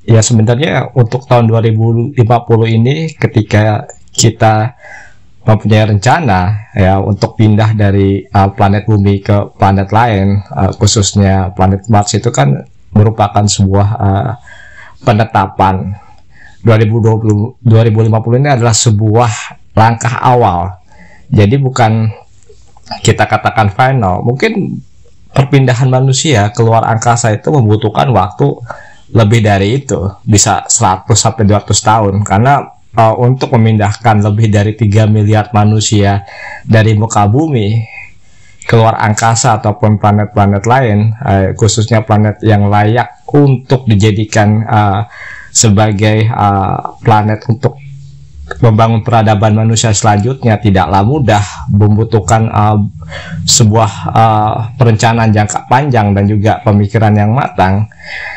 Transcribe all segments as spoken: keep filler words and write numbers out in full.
Ya sebenarnya untuk tahun dua ribu lima puluh ini, ketika kita mempunyai rencana ya untuk pindah dari uh, planet Bumi ke planet lain, uh, khususnya planet Mars, itu kan merupakan sebuah uh, penetapan. dua ribu dua puluh dua ribu lima puluh ini adalah sebuah langkah awal. Jadi bukan kita katakan final. Mungkin perpindahan manusia keluar angkasa itu membutuhkan waktu lebih dari itu, bisa seratus sampai dua ratus tahun, karena uh, untuk memindahkan lebih dari tiga miliar manusia dari muka bumi keluar angkasa ataupun planet-planet lain, uh, khususnya planet yang layak untuk dijadikan uh, sebagai uh, planet untuk membangun peradaban manusia selanjutnya, tidaklah mudah, membutuhkan uh, sebuah uh, perencanaan jangka panjang dan juga pemikiran yang matang.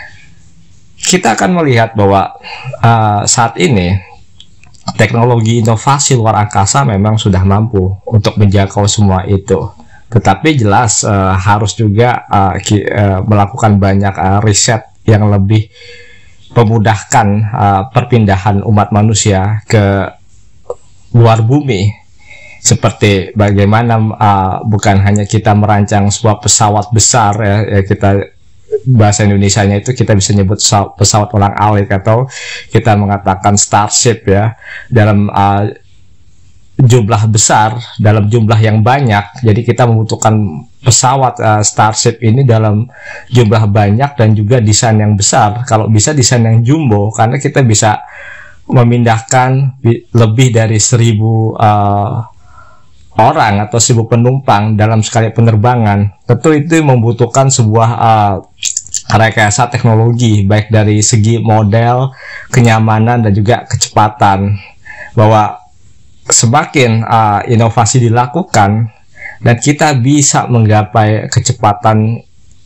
Kita akan melihat bahwa uh, saat ini teknologi inovasi luar angkasa memang sudah mampu untuk menjangkau semua itu. Tetapi jelas uh, harus juga uh, ki, uh, melakukan banyak uh, riset yang lebih memudahkan uh, perpindahan umat manusia ke luar bumi. Seperti bagaimana uh, bukan hanya kita merancang sebuah pesawat besar ya, ya kita bahasa Indonesianya itu kita bisa nyebut pesawat ulang alik, atau kita mengatakan starship ya, dalam uh, jumlah besar, dalam jumlah yang banyak. Jadi kita membutuhkan pesawat uh, starship ini dalam jumlah banyak dan juga desain yang besar. Kalau bisa desain yang jumbo, karena kita bisa memindahkan lebih dari seribu uh, orang atau seribu penumpang dalam sekali penerbangan. Tentu itu membutuhkan sebuah uh, rekayasa teknologi, baik dari segi model, kenyamanan, dan juga kecepatan. Bahwa semakin uh, inovasi dilakukan dan kita bisa menggapai kecepatan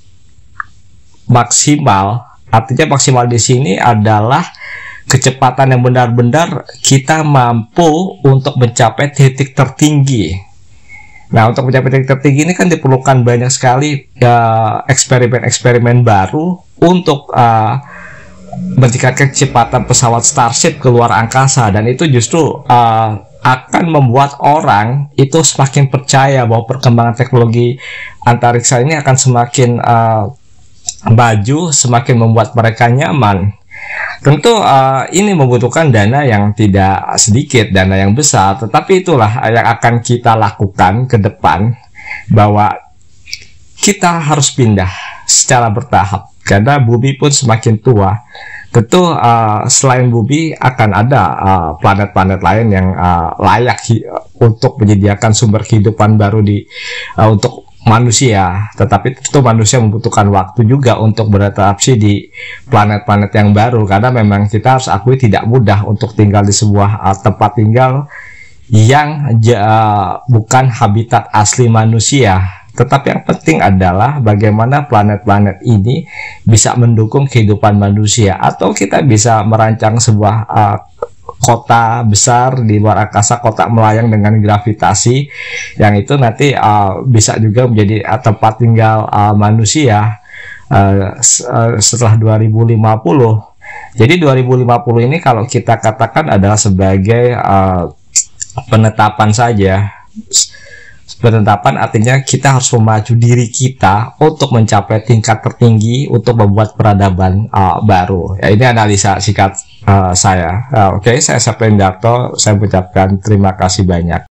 maksimal, artinya maksimal di sini adalah kecepatan yang benar-benar kita mampu untuk mencapai titik tertinggi. Nah, untuk mencapai titik tertinggi ini kan diperlukan banyak sekali eksperimen-eksperimen uh, baru untuk uh, meningkatkan kecepatan pesawat Starship keluar angkasa, dan itu justru uh, akan membuat orang itu semakin percaya bahwa perkembangan teknologi antariksa ini akan semakin uh, maju, semakin membuat mereka nyaman. Tentu uh, ini membutuhkan dana yang tidak sedikit, dana yang besar, tetapi itulah yang akan kita lakukan ke depan, bahwa kita harus pindah secara bertahap, karena bumi pun semakin tua. Tentu uh, selain bumi akan ada planet-planet uh, lain yang uh, layak untuk menyediakan sumber kehidupan baru di uh, untuk manusia, tetapi tentu manusia membutuhkan waktu juga untuk beradaptasi di planet-planet yang baru, karena memang kita harus akui tidak mudah untuk tinggal di sebuah uh, tempat tinggal yang uh, bukan habitat asli manusia. Tetapi yang penting adalah bagaimana planet-planet ini bisa mendukung kehidupan manusia, atau kita bisa merancang sebuah uh, kota besar di luar angkasa, kota melayang dengan gravitasi, yang itu nanti uh, bisa juga menjadi uh, tempat tinggal uh, manusia uh, setelah dua ribu lima puluh. Jadi dua ribu lima puluh ini kalau kita katakan adalah sebagai uh, penetapan saja. Penetapan artinya kita harus memacu diri kita untuk mencapai tingkat tertinggi untuk membuat peradaban uh, baru. Ya, ini analisa singkat uh, saya. Uh, Oke, okay, saya Septian Darto. Saya mengucapkan terima kasih banyak.